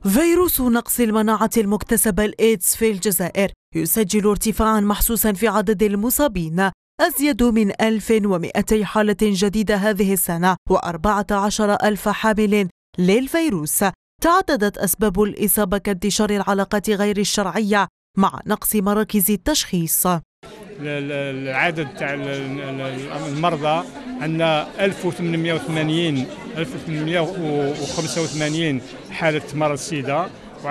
فيروس نقص المناعة المكتسبة الإيدز في الجزائر يسجل ارتفاعا محسوسا في عدد المصابين، أزيد من 1200 حالة جديدة هذه السنة و14 ألف حامل للفيروس. تعددت أسباب الإصابة كانتشار العلاقات غير الشرعية مع نقص مراكز التشخيص. العدد تاع المرضى عندنا 1885 حالة مرض سيدا و10198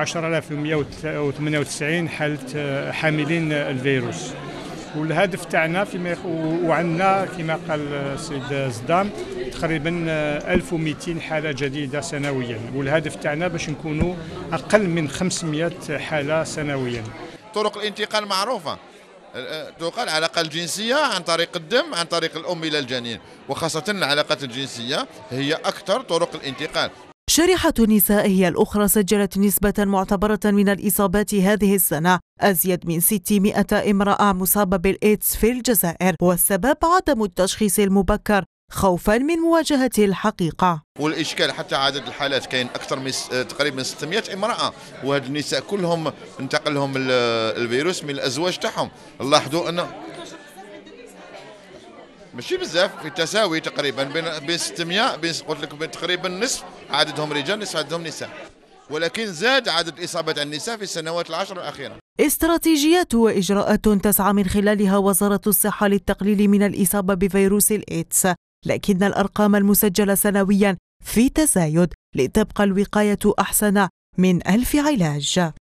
حالة حاملين الفيروس. والهدف تاعنا وعندنا كما قال السيد زدام تقريبا 1200 حالة جديدة سنويا، والهدف تاعنا باش نكونوا أقل من 500 حالة سنويا. طرق الانتقال معروفة، تقال العلاقة الجنسية عن طريق الدم، عن طريق الأم إلى الجنين، وخاصة العلاقات الجنسية هي أكثر طرق الانتقال. شريحة النساء هي الأخرى سجلت نسبة معتبرة من الإصابات هذه السنة، أزيد من 600 امرأة مصابة بالإيدز في الجزائر، والسبب عدم التشخيص المبكر خوفا من مواجهة الحقيقة. والإشكال حتى عدد الحالات كاين أكثر من تقريبا 600 امرأة، وهاد النساء كلهم انتقل لهم الفيروس من الأزواج تاعهم. نلاحظوا أن ماشي بزاف، في تساوي تقريبا بين 600 قلت لك تقريبا نصف عددهم رجال نصف عددهم نساء، ولكن زاد عدد الإصابات النساء في السنوات العشر الأخيرة. استراتيجيات وإجراءات تسعى من خلالها وزارة الصحة للتقليل من الإصابة بفيروس الإيدز، لكن الأرقام المسجلة سنويا في تزايد، لتبقى الوقاية أحسن من 1000 علاج.